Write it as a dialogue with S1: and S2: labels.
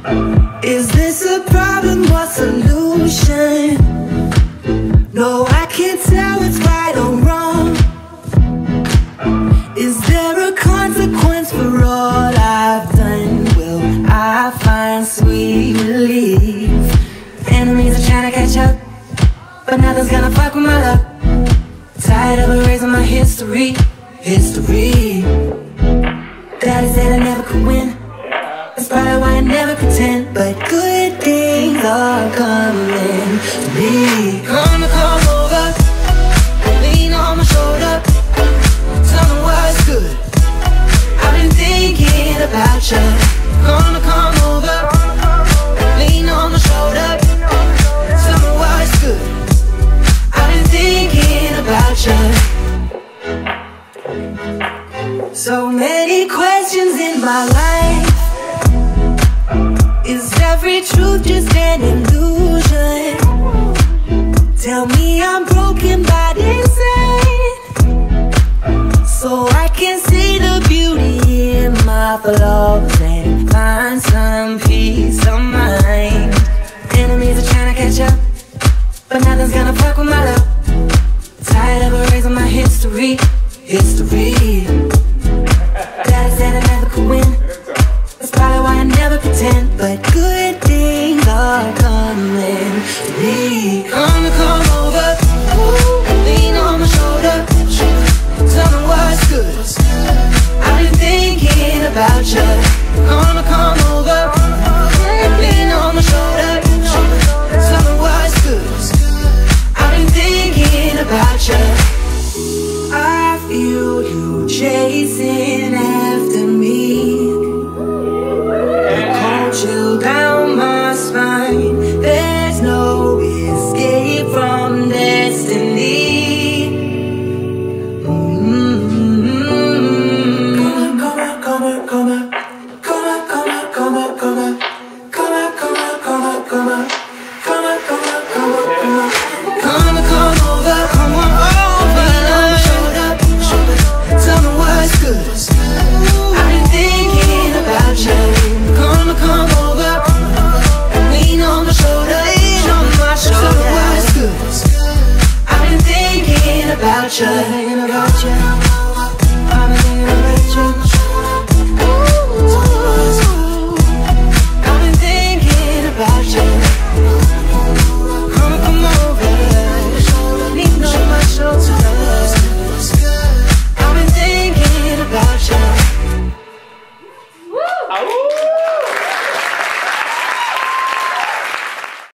S1: Is this a problem or solution? No, I can't tell what's right or wrong. Is there a consequence for all I've done? Will I find sweet relief? Enemies are trying to catch up, but nothing's gonna fuck with my luck. Tired of erasing my history. Daddy said I never could win. That's probably why I never pretend. But good things are coming to me. Come over, lean on my shoulder. Tell me what's good. I've been thinking about you. Come over, lean on my shoulder. Tell me what's good. I've been thinking about you. So many questions in my life. Is every truth just an illusion? Tell me I'm broken but insane, so I can see the beauty in my flaws and find some peace of mind. Enemies are trying to catch up, but nothing's gonna fuck with my love. Tired of erasing my history. Daddy said I never could win. That's probably why I never pretend. But good things are coming to me. Come over, lean on my shoulder. Tell me what's good. I've been thinking about you. Come over, lean on my shoulder. Tell me what's good. I've been thinking about you. I feel you chasing after me. The cold chill down my spine. There's no escape from destiny. About you, thinking about you. I've been thinking about you. I've been thinking about you. Come over, lean on my shoulder. I've been thinking about you.